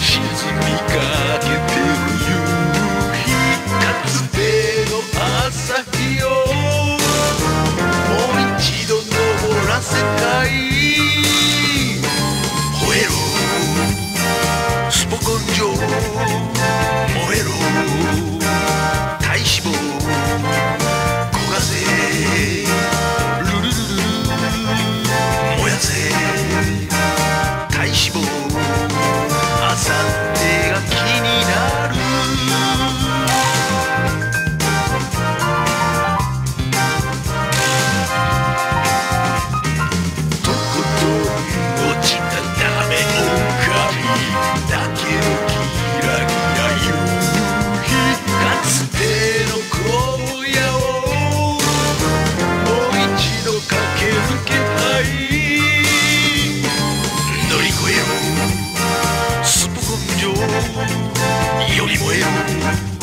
沈みかけてる夕日かつての朝日をもう一度昇らせたい。燃えろスポ根性、燃えろ体脂肪焦がせルルルルル燃やせ体脂肪、あさってが気になる。とことん落ちたダメオカリだけどキラキラ夕日かつての荒野をもう一度駆け抜けたい。乗り越えろスポ根性より燃えろ